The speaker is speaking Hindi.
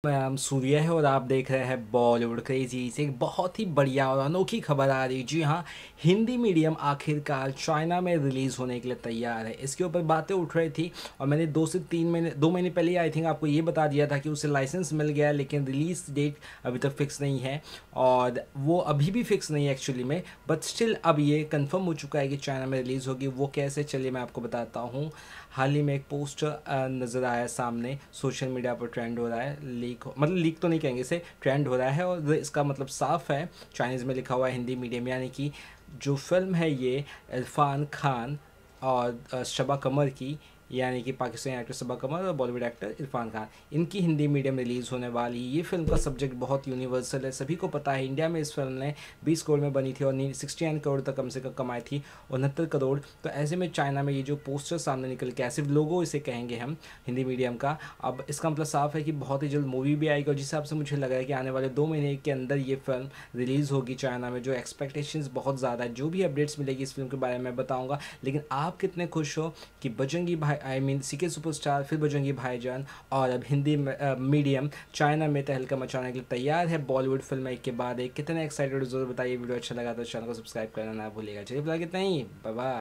मैम सूर्या है और आप देख रहे हैं बॉलीवुड क्रेजी से एक बहुत ही बढ़िया और अनोखी खबर आ रही। जी हाँ, हिंदी मीडियम आखिरकार चाइना में रिलीज़ होने के लिए तैयार है। इसके ऊपर बातें उठ रही थी और मैंने 2 महीने पहले आई थिंक आपको ये बता दिया था कि उसे लाइसेंस मिल गया है, लेकिन रिलीज डेट अभी तक फिक्स नहीं है और वो अभी भी फिक्स नहीं है एक्चुअली में। बट स्टिल अब ये कंफर्म हो चुका है कि चाइना में रिलीज़ होगी। वो कैसे, चलिए मैं आपको बताता हूँ। हाल ही में एक पोस्टर नज़र आया सामने, सोशल मीडिया पर ट्रेंड हो रहा है। मतलब लीक तो नहीं कहेंगे, इसे ट्रेंड हो रहा है और इसका मतलब साफ है। चाइनीज़ में लिखा हुआ है हिंदी मीडियम, यानी कि जो फिल्म है ये इरफान खान और शबा कमर की, यानी कि पाकिस्तानी एक्टर शबा कमर और बॉलीवुड एक्टर इरफान खान, इनकी हिंदी मीडियम रिलीज़ होने वाली। ये फिल्म का सब्जेक्ट बहुत यूनिवर्सल है, सभी को पता है। इंडिया में इस फिल्म ने 20 करोड़ में बनी थी और 69 करोड़ तक कम से कम कमाई थी, 69 करोड़। तो ऐसे में चाइना में ये जो पोस्टर सामने निकल के, सिर्फ लोगो इसे कहेंगे हम हिंदी मीडियम का, अब इसका मतलब साफ है कि बहुत ही जल्द मूवी भी आएगी। और जिस हिसाब से मुझे लग रहा है कि आने वाले 2 महीने के अंदर ये फिल्म रिलीज़ होगी चाइना में, जो एक्सपेक्टेशंस बहुत ज़्यादा है। जो भी अपडेट्स मिलेगी इस फिल्म के बारे में बताऊंगा। लेकिन आप कितने खुश हो कि बजरंगी भाई, आई मीन सीके सुपरस्टार, फिर बजरंगी भाईजान और अब हिंदी मीडियम चाइना में तहलका मचाने के लिए तैयार है बॉलीवुड फिल्म एक के बाद एक। कितने एक्साइटेड, जरूर बताइए। वीडियो अच्छा लगा तो चैनल को सब्सक्राइब करना ना भूलिएगा। चलिए फिलहाल कितना ही, बाय बाय।